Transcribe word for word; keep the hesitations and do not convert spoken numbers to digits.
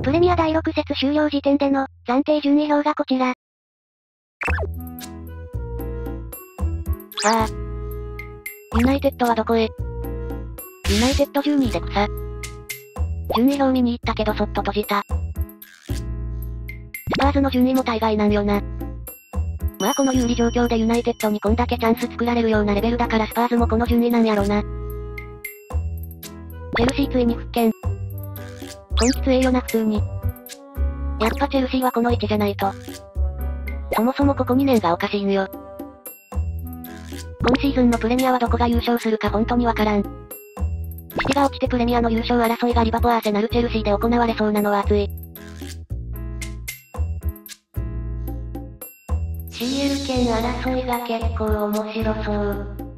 プレミアだいろく節終了時点での暫定順位表がこちら。 ああ。ユナイテッドはどこへ？ユナイテッドじゅうにいで草。順位表見に行ったけどそっと閉じた。スパーズの順位も大概なんよな。まあこの有利状況でユナイテッドにこんだけチャンス作られるようなレベルだからスパーズもこの順位なんやろな。チェルシーついに復権。今季強えよな普通に。やっぱチェルシーはこの位置じゃないと。そもそもここにねんがおかしいんよ。今シーズンのプレミアはどこが優勝するか本当にわからん。シティが落ちてプレミアの優勝争いがリバポアーセナルチェルシーで行われそうなのは熱い。 シーエル 圏争いが結構面白そう。